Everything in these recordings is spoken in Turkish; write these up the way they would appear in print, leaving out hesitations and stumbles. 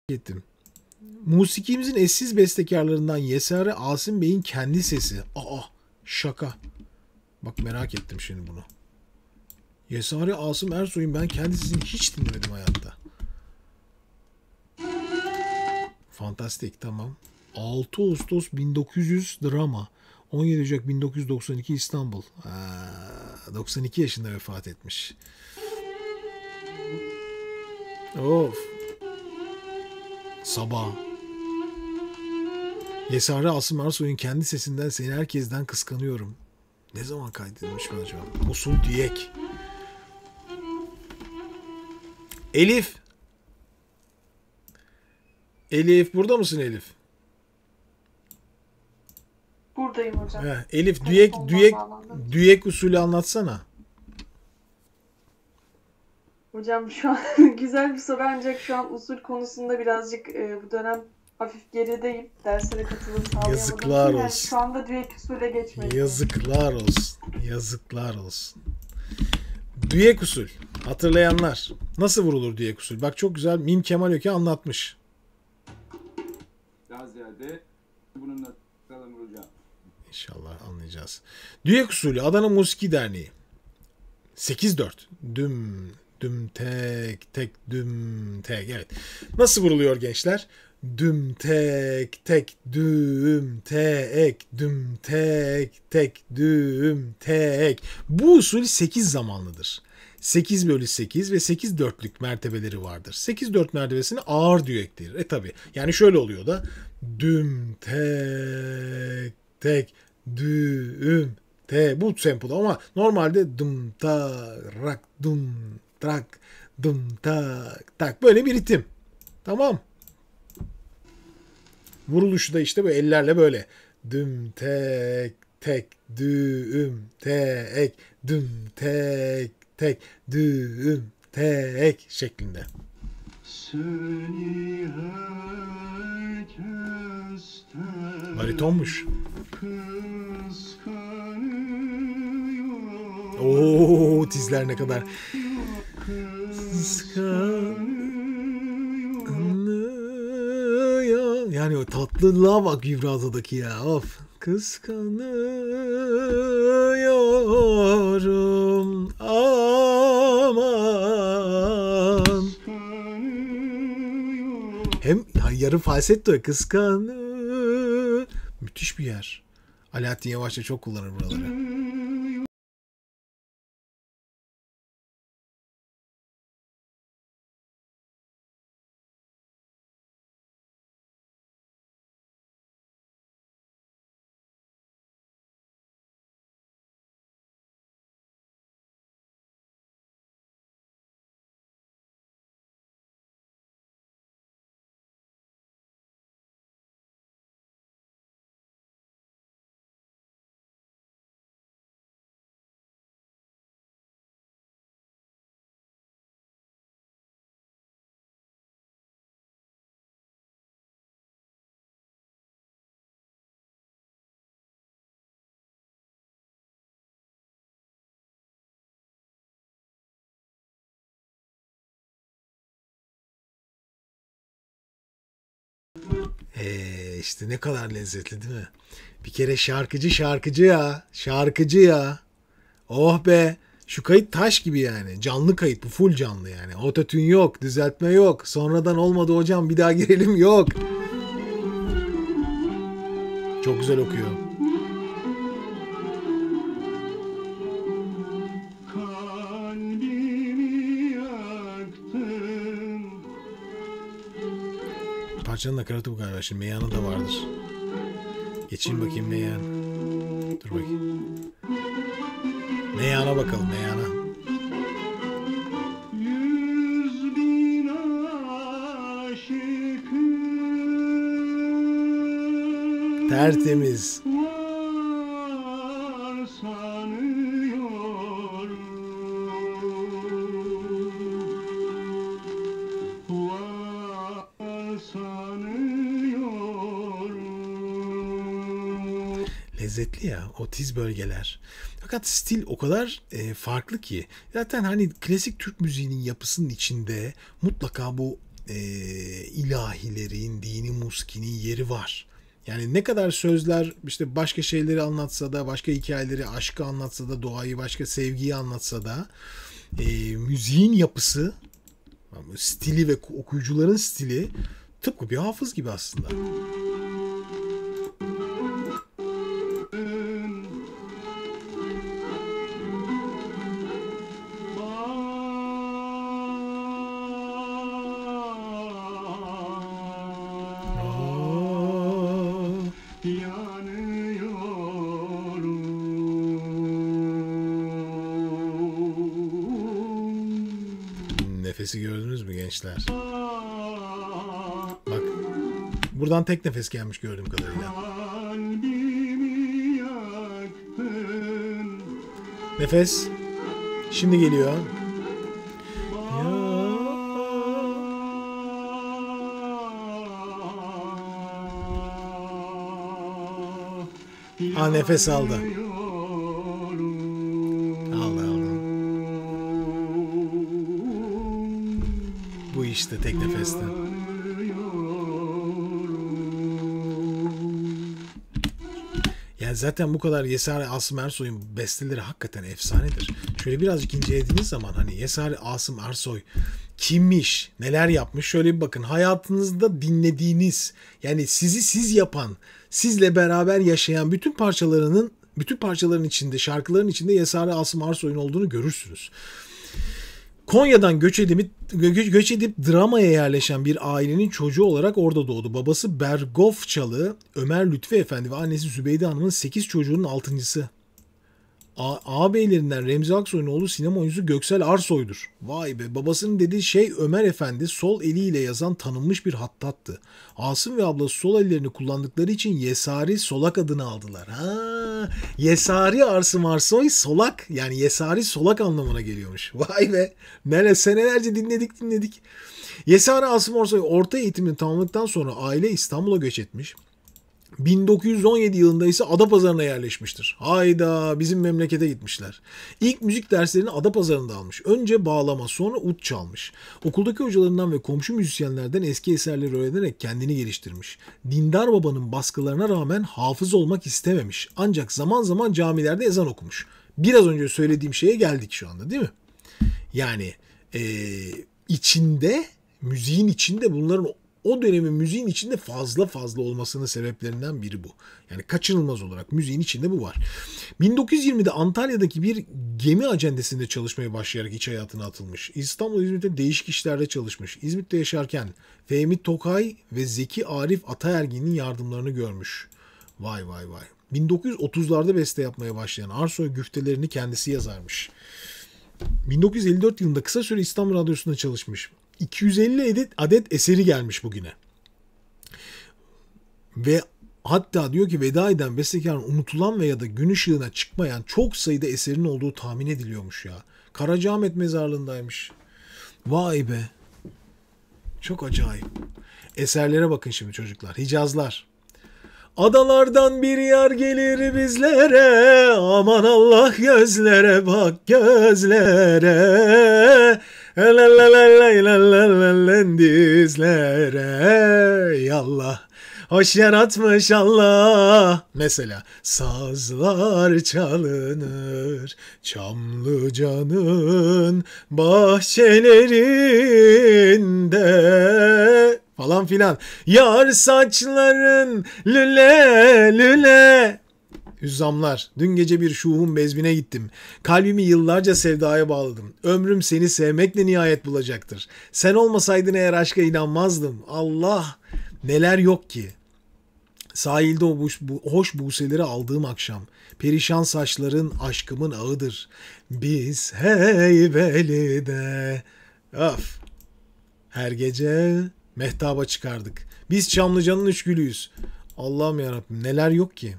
ettim. Musikimizin eşsiz bestekarlarından Yesari Asım Bey'in kendi sesi. Aa, şaka. Bak merak ettim şimdi bunu. Yesari Asım Ersoy'un ben kendi sesini hiç dinlemedim hayatta. Fantastik, tamam. 6 Ağustos 1900 drama. 17 Ocak 1992 İstanbul. 92 yaşında vefat etmiş. Of. Sabah. Yesari Asım Ersoy'un kendi sesinden seni herkesten kıskanıyorum. Ne zaman kaydedilmiş mi acaba? Usul Diyek. Elif. Elif burada mısın Elif? Buradayım hocam. Elif düyek usulü anlatsana. Hocam şu an güzel bir soru ancak şu an usul konusunda birazcık bu dönem hafif gerideyim. Derslere katılım sağlayamadım. Yazıklar yani olsun. şu anda düet usule geçmedim. Yazıklar olsun. Yazıklar olsun. Düyek usul. Hatırlayanlar. Nasıl vurulur düyek usul? Bak çok güzel Mim Kemal Öke anlatmış. Daha ziyade bununla vuracağım. İnşallah anlayacağız. Düyek usulü Adana Musiki Derneği. 8-4. Düm, düm, tek, tek, düm, tek. Evet. Nasıl vuruluyor gençler? Düm, tek, tek, düm, tek, düm, tek, tek, düm, tek. Bu usul 8 zamanlıdır. 8/8 ve 8/4'lük mertebeleri vardır. 8/4 mertebesini ağır düyektir. Tabi. Yani şöyle oluyor da düm, tek, tek, düm, te. Bu tempoda ama normalde dum tak dum tak dum tak tak böyle bir ritim. Tamam. Vuruluşu da işte böyle ellerle böyle düm tek tek düm tek düm tek tek düm tek şeklinde. Baritonmuş. Oo, tizler ne kadar. Yani o tatlılığa bak vibratodaki ya. Of. Kıskanıyorum aman. Hem yarı falsetto kıskanı. Müthiş bir yer. Alaaddin Yavaş da çok kullanır buraları. İşte ne kadar lezzetli değil mi? Bir kere şarkıcı ya. Şarkıcı ya. Oh be. Şu kayıt taş gibi yani. Canlı kayıt bu. Full canlı yani. Ototune yok. Düzeltme yok. Sonradan olmadı hocam bir daha girelim yok. Çok güzel okuyor. Parçanın nakaratı bu galiba. Şimdi Meyan'ı da vardır. Geçeyim bakayım Meyan. Dur bakayım. Meyan'a bakalım Meyan'a. Tertemiz. Lezzetli ya o tiz bölgeler. Fakat stil o kadar farklı ki. Zaten hani klasik Türk müziğinin yapısının içinde mutlaka bu ilahilerin, dini muskinin yeri var. Yani ne kadar sözler işte başka şeyleri anlatsa da, başka hikayeleri, aşkı anlatsa da, doğayı, başka sevgiyi anlatsa da müziğin yapısı, stili ve okuyucuların stili tıpkı bir hafız gibi aslında. Nefesi gördünüz mü gençler? Bak. Buradan tek nefes gelmiş gördüğüm kadarıyla. Nefes. Şimdi geliyor. Nefes aldı. Bu işte tek nefeste. Yani zaten bu kadar Yesari Asım Ersoy'un besteleri hakikaten efsanedir. Şöyle birazcık incelediğiniz zaman hani Yesari Asım Ersoy kimmiş, neler yapmış şöyle bir bakın. Hayatınızda dinlediğiniz, yani sizi siz yapan, sizle beraber yaşayan bütün parçaların içinde, şarkıların içinde Yesari Asım Ersoy'un olduğunu görürsünüz. Konya'dan göç edip Drama'ya yerleşen bir ailenin çocuğu olarak orada doğdu. Babası Bergofçalı Ömer Lütfi Efendi ve annesi Zübeyde Hanım'ın 8 çocuğunun 6.'sı. Ağabeylerinden Remzi Aksoy'un oğlu sinema oyuncusu Göksel Arsoy'dur. Vay be, babasının dediği şey Ömer Efendi sol eliyle yazan tanınmış bir hattattı. Asım ve ablası sol ellerini kullandıkları için Yesari Solak adını aldılar. Yesari Asım Ersoy Solak, yani Yesari Solak anlamına geliyormuş. Vay be, senelerce dinledik. Yesari Asım Ersoy orta eğitimini tamamladıktan sonra aile İstanbul'a göç etmiş. 1917 yılında ise Adapazarı'na yerleşmiştir. Hayda, bizim memlekete gitmişler. İlk müzik derslerini Adapazarı'nda almış. Önce bağlama, sonra ut çalmış. Okuldaki hocalarından ve komşu müzisyenlerden eski eserleri öğrenerek kendini geliştirmiş. Dindar babanın baskılarına rağmen hafız olmak istememiş. Ancak zaman zaman camilerde ezan okumuş. Biraz önce söylediğim şeye geldik şu anda, değil mi? Yani müziğin içinde bunların, o dönemin müziğin içinde fazla olmasının sebeplerinden biri bu. Yani kaçınılmaz olarak müziğin içinde bu var. 1920'de Antalya'daki bir gemi acentesinde çalışmaya başlayarak iç hayatına atılmış. İstanbul, İzmit'te değişik işlerde çalışmış. İzmit'te yaşarken Fehmi Tokay ve Zeki Arif Ataergin'in yardımlarını görmüş. Vay. 1930'larda beste yapmaya başlayan Arsoy güftelerini kendisi yazarmış. 1954 yılında kısa süre İstanbul Radyosu'nda çalışmış. 250 adet eseri gelmiş bugüne. Ve hatta diyor ki veda eden bestekarın unutulan veya da gün ışığına çıkmayan çok sayıda eserin olduğu tahmin ediliyormuş ya. Karacaahmet mezarlığındaymış. Vay be. Çok acayip. Eserlere bakın şimdi çocuklar. Hicazlar. Adalardan bir yar gelir bizlere, aman Allah gözlere bak gözlere, dizlere, yallah hoş yaratmış Allah. Mesela sazlar çalınır Çamlıca'nın bahçelerinde falan filan. Yar saçların lüle. Hüzzamlar, dün gece bir şuhun bezbine gittim. Kalbimi yıllarca sevdaya bağladım. Ömrüm seni sevmekle nihayet bulacaktır. Sen olmasaydın eğer aşka inanmazdım. Allah, neler yok ki. Sahilde o hoş buseleri aldığım akşam. Perişan saçların aşkımın ağıdır. Biz Heybeli'de. Of. Her gece mehtaba çıkardık. Biz Çamlıca'nın üç gülüyüz. Allah'ım yarabbim, neler yok ki.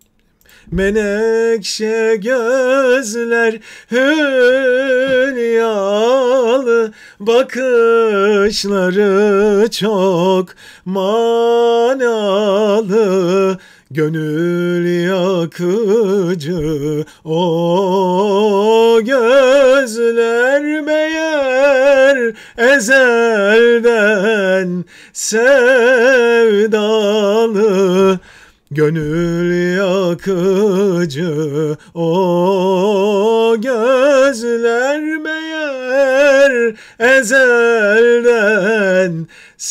Menekşe gözler hülyalı, bakışları çok manalı, gönül yakıcı o gözler meğer meğer ezelden sevdalı, gönül yakıcı o gözler meğer ezelden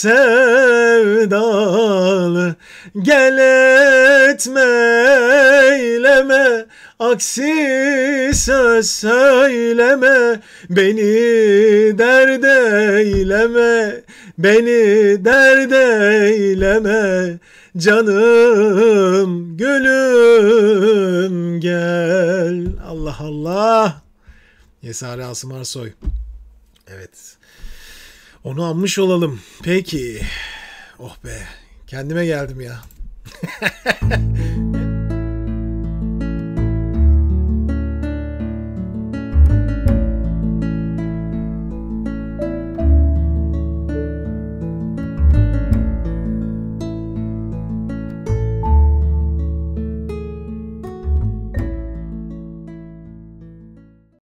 sevdalı. Gel etme eyleme, aksi söz söyleme, beni dert eyleme, beni dert eyleme, canım gülüm gel. Allah Allah. Yesari Asım Arsoy. Evet. Onu anmış olalım. Peki. Oh be. Kendime geldim ya.